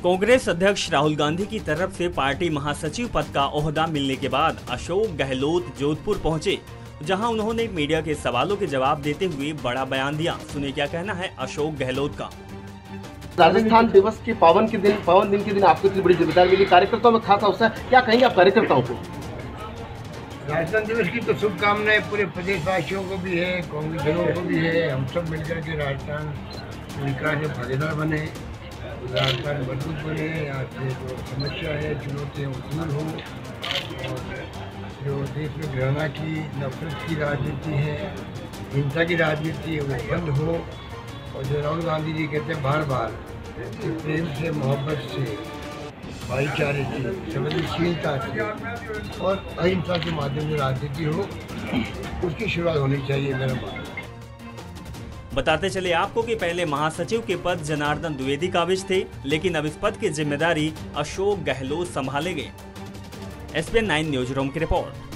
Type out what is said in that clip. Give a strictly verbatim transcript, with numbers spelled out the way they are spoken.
कांग्रेस अध्यक्ष राहुल गांधी की तरफ से पार्टी महासचिव पद का ओहदा मिलने के बाद अशोक गहलोत जोधपुर पहुंचे, जहां उन्होंने मीडिया के सवालों के जवाब देते हुए बड़ा बयान दिया। सुनिए क्या कहना है अशोक गहलोत का। राजस्थान दिवस के पावन के दिन पावन दिन के दिन आपको इतनी बड़ी जिम्मेदारी मिली, कार्यकर्ताओं में खासा उत्साह, क्या कहेंगे आप कार्यकर्ताओं को? राजस्थान दिवस की तो शुभकामनाएं पूरे प्रदेशवासियों को भी है, कांग्रेस जनों को भी है। हम सब मिलकर के राजस्थान विकास में भागीदार बने, राजस्थान मजबूत बने, यहाँ से जो समस्या है, चुनौतियाँ दूर हो, और जो देश में घृणा की, नफरत की राजनीति है, हिंसा की राजनीति है, वो बंद हो। और जो राहुल गांधी जी कहते हैं बार बार कि प्रेम से, मोहब्बत से, भाईचारे से, संवेदनशीलता से और अहिंसा के माध्यम से राजनीति हो, उसकी शुरुआत होनी चाहिए मेरा मानना। बताते चले आपको कि पहले महासचिव के पद जनार्दन द्विवेदी काबिज थे, लेकिन अब इस पद की जिम्मेदारी अशोक गहलोत संभालेंगे। S P N nine news room की रिपोर्ट।